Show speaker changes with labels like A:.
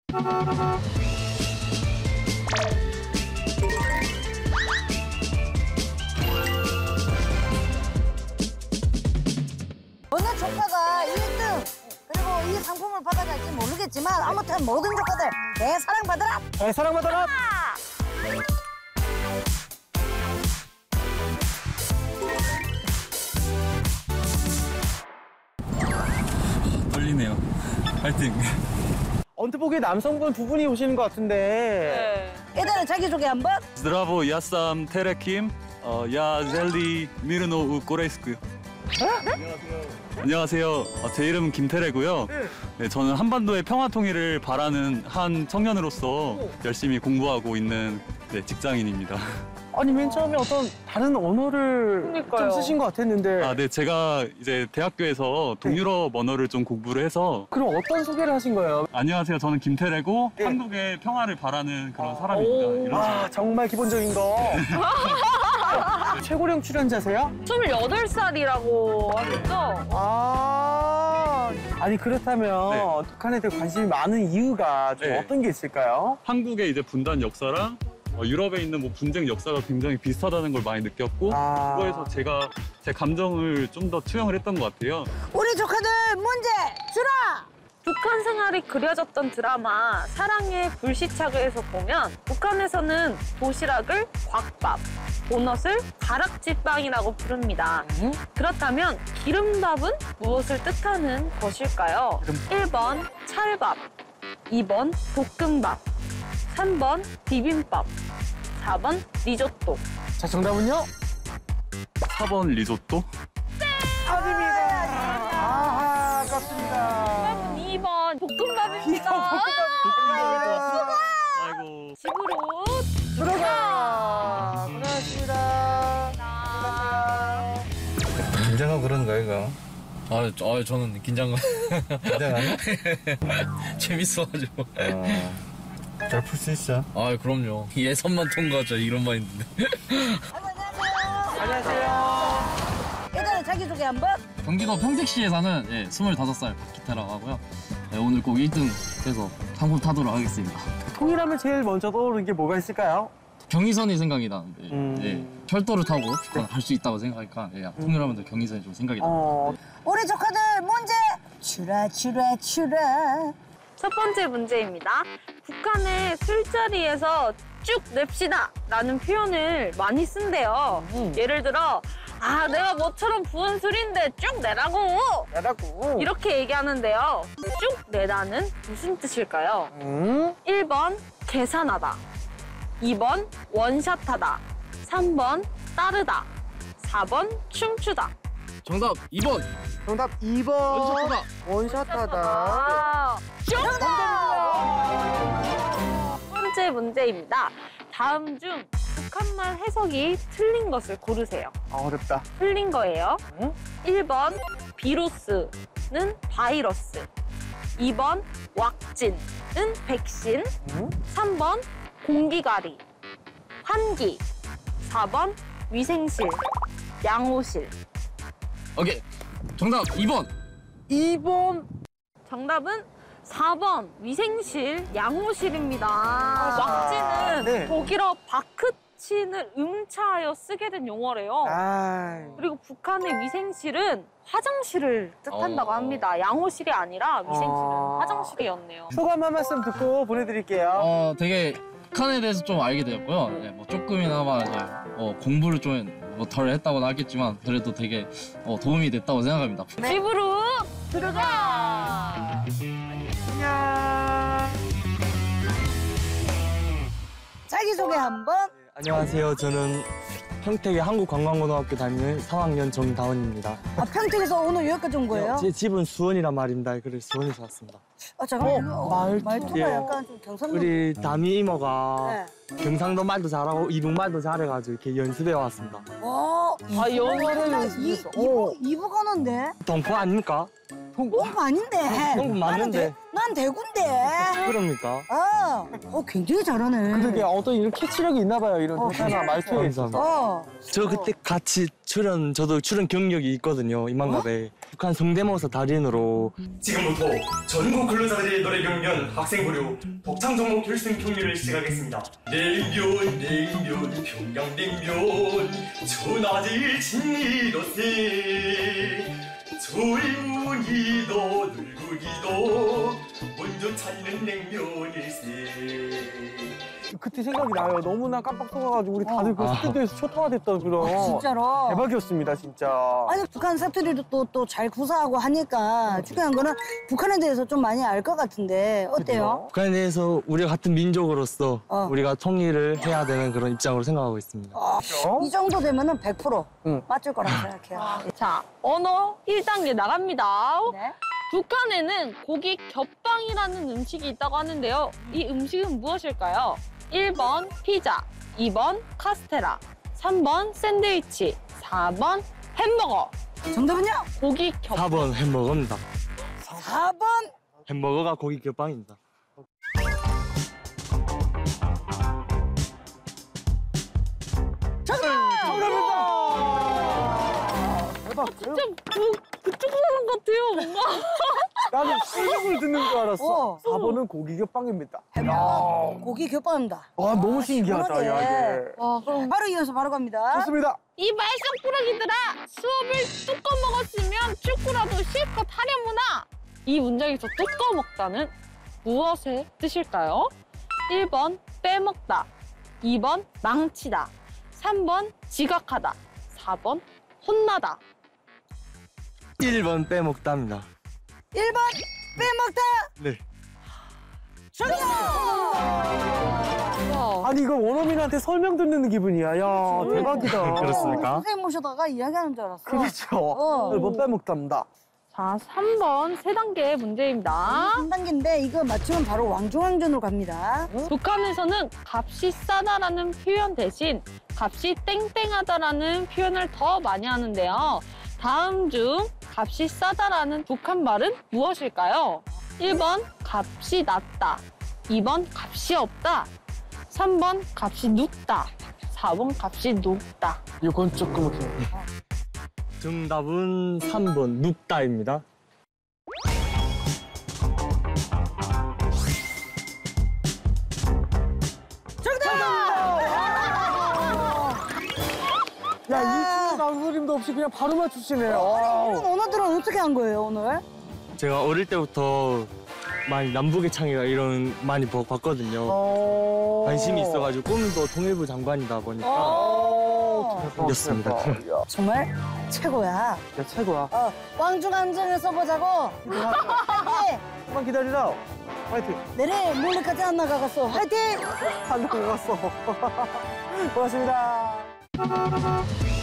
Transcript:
A: 어느 조카가 1등 그리고 이 상품을 받아갈지 모르겠지만 아무튼 모든 조카들 대사랑받아라!
B: 대사랑받아라!
C: 떨리네요. 파이팅.
B: 언뜻 보기에 남성분 두 분이 오시는 것 같은데.
A: 일단은 자기소개 한번.
C: Zdravo, ja sam Terekim. Ja 젤리 미르노 우 꼬레이스쿠요. 안녕하세요. 제 이름은 김태래고요. 네, 저는 한반도의 평화 통일을 바라는 한 청년으로서 열심히 공부하고 있는 직장인입니다.
B: 아니 맨 처음에 어떤 다른 언어를
D: 그러니까요.
B: 좀 쓰신 것 같았는데.
C: 네, 제가 이제 대학교에서 동유럽 언어를 좀 공부를 해서.
B: 그럼 어떤 소개를 하신 거예요?
C: 안녕하세요. 저는 김태래고
B: 네.
C: 한국의 평화를 바라는 그런 사람입니다. 이런
B: 와, 정말 기본적인 거. 최고령 출연자세요?
D: 28살이라고 하셨죠?
B: 아니 그렇다면
C: 네.
B: 북한에 대해 관심이 많은 이유가 좀
C: 네.
B: 어떤 게 있을까요?
C: 한국의 이제 분단 역사랑 유럽에 있는 뭐 분쟁 역사가 굉장히 비슷하다는 걸 많이 느꼈고 그거에서 제가 제 감정을 좀 더 투영을 했던 것 같아요.
A: 우리 조카들 문제 주라!
D: 북한 생활이 그려졌던 드라마 사랑의 불시착에서 보면 북한에서는 도시락을 곽밥, 도넛을 가락지빵이라고 부릅니다. 그렇다면 기름밥은 무엇을 뜻하는 것일까요? 1번 찰밥, 2번 볶음밥, 3번 비빔밥, 4번 리조또.
B: 자, 정답은요?
C: 4번 리조또?
B: 아닙니다. 아하, 아깝습니다.
D: 2번 볶음밥입니다.
C: 아이고.
D: 집으로
B: 들어가. 고생하셨습니다.
E: 긴장하고 그런 거야, 이거?
F: 저는 긴장감.
E: 긴장하냐?
F: 재밌어가지고.
E: 잘 풀 수 있어?
F: 그럼요. 예선만 통과하자, 이런 마인드인데.
B: 안녕하세요.
A: 일단은 자기소개 한번.
F: 경기도 평택시에 사는 25살 박기태라고 하고요. 오늘 꼭 1등 해서 상품 타도록 하겠습니다.
B: 통일하면 제일 먼저 떠오르는 게 뭐가 있을까요?
F: 경의선이 생각이 나는데, 철도를 타고 북한 갈 수 있다고 생각하니까, 통일하면 더 경의선이 좀 생각이 나요.
A: 우리 조카들 문제 주라.
D: 첫 번째 문제입니다. 북한의 술자리에서 쭉 냅시다 라는 표현을 많이 쓴대요. 예를 들어 내가 뭐처럼 부은 술인데 쭉 내라고 이렇게 얘기하는데요. 쭉 내다는 무슨 뜻일까요? 1번 계산하다, 2번 원샷하다, 3번 따르다, 4번 춤추다.
F: 정답 2번!
B: 정답 2번.
F: 원샷하다!
B: 원샷하다.
D: 정답! 첫 번째 문제입니다. 다음 중 북한말 해석이 틀린 것을 고르세요.
B: 어렵다.
D: 틀린 거예요. 1번 비로스는 바이러스, 2번 왁진은 백신, 3번 공기가리, 환기, 4번 위생실, 양호실.
F: 오케이. 정답 2번!
B: 2번.
D: 정답은 4번 위생실, 양호실입니다. 왁진은
B: 네.
D: 독일어 바크친을 음차하여 쓰게 된 용어래요. 그리고 북한의 위생실은 화장실을 뜻한다고 합니다. 양호실이 아니라 위생실은 화장실이었네요.
B: 소감 한 말씀 듣고 보내드릴게요.
F: 되게 북한에 대해서 좀 알게 되었고요. 뭐 조금이나마 이제 공부를 좀 덜 했다고는 하겠지만 그래도 되게 도움이 됐다고 생각합니다.
D: 집으로 들어가!
B: 안녕.
A: 자기소개 한번.
E: 안녕하세요. 저는 평택의 한국관광고등학교 다니는 3학년 정다원입니다.
A: 평택에서 오늘 여기까지 온 거예요?
E: 제 집은 수원이란 말입니다. 그래서 수원에서 왔습니다.
A: 잠깐만요. 말투가
E: 예.
A: 약간 좀 경상도.
E: 우리 담임 이모가
A: 네.
E: 경상도 말도 잘하고 이북말도 잘해가지고 이렇게 연습해 왔습니다.
D: 영어를
E: 연습했어.
A: 이북 언어인데?
E: 동포 아닙니까?
A: 동포 아닌데.
E: 동포 맞는데.
A: 난 대구인데.
E: 그럽니까?
A: 굉장히 잘하네.
B: 그러게 어떤 이런 캐치력이 있나 봐요. 이런 대사나 말투에 있어서.
E: 저 그때 같이 저도 출연 경력이 있거든요. 이만갑에 북한 성대모사 달인으로.
G: 지금부터 전국 근로자들의 노래 경연 학생부류 독창 종목 결승 경기를 시작하겠습니다. 냉면 평양냉면 천하제일 진리로세 젊은이도 늙은이도 먼저 찾는 냉면일세.
B: 그때 생각이 나요. 너무나 깜빡 속아가지고 우리 다들 그 스튜디오에서 초토화됐던 그런.
A: 진짜로.
B: 대박이었습니다, 진짜.
A: 아니 북한 사투리도 또 잘 구사하고 하니까 중요한 거는 북한에 대해서 좀 많이 알 것 같은데 어때요?
E: 북한에 대해서 우리가 같은 민족으로서
A: 어.
E: 우리가 통일을 해야 되는 그런 입장으로 생각하고 있습니다.
A: 이 정도 되면은 100%
B: 응.
A: 맞출 거라고 생각해요.
D: 자, 언어 1단계 나갑니다.
A: 네.
D: 북한에는 고기 겹빵이라는 음식이 있다고 하는데요. 이 음식은 무엇일까요? 1번 피자, 2번 카스테라, 3번 샌드위치, 4번 햄버거.
A: 정답은요?
D: 고기 겹빵.
E: 4번 햄버거입니다.
A: 4번.
E: 햄버거가 고기 겹빵입니다.
B: 대박.
D: 진짜 그쪽 사람 같아요, 뭔가.
B: 나는 실력을 듣는 줄 알았어. 4번은 고기겹빵입니다.
A: 햄버거 고기 겹빵입니다.
B: 와, 너무 신기하다,
A: 시원하게.
B: 야, 이게.
D: 와, 그럼
A: 바로 이어서 바로 갑니다.
B: 좋습니다.
D: 이 말썽꾸러기들아, 수업을 뚜꺼 먹었으면 축구라도 실컷 하려무나. 이 문장에서 뚜꺼 먹다는 무엇의 뜻일까요? 1번 빼먹다, 2번 망치다, 3번 지각하다, 4번 혼나다.
E: 1번 빼먹답니다.
A: 1번 빼먹다.
E: 네.
A: 정답.
D: 와,
B: 아니, 이거 원어민한테 설명 듣는 기분이야. 야, 대박이다.
E: 그렇습니까?
A: 선생님 모셔다가 이야기하는 줄 알았어.
B: 그렇죠. 1번 빼먹답니다.
D: 자, 3번 세 단계 문제입니다.
A: 3단계인데 이거 맞추면 바로 왕중왕전으로 갑니다.
D: 북한에서는 값이 싸다라는 표현 대신 값이 땡땡하다라는 표현을 더 많이 하는데요. 다음 중 값이 싸다라는 북한 말은 무엇일까요? 1번 값이 낮다, 2번 값이 없다, 3번 값이 눕다, 4번 값이 높다.
B: 이건 조금 웃기네.
E: 정답은 3번 눕다입니다.
B: 야, 이 친구 망설임도 없이 그냥 바로 맞추시네.
A: 이런
B: 요
A: 언어들은 어떻게 한 거예요 오늘?
E: 제가 어릴 때부터 많이 남북의 창의가 이런 많이 봤거든요. 관심이 있어가지고 꿈도 통일부 장관이다 보니까 생겼습니다.
A: 정말 최고야.
B: 야, 최고야.
A: 왕중왕전을 써보자고. 화이팅!
B: 조금만 기다리라. 화이팅.
A: 내래 몰래까지 안 나가갔어. 화이팅!
B: 안 나갔어. 고맙습니다.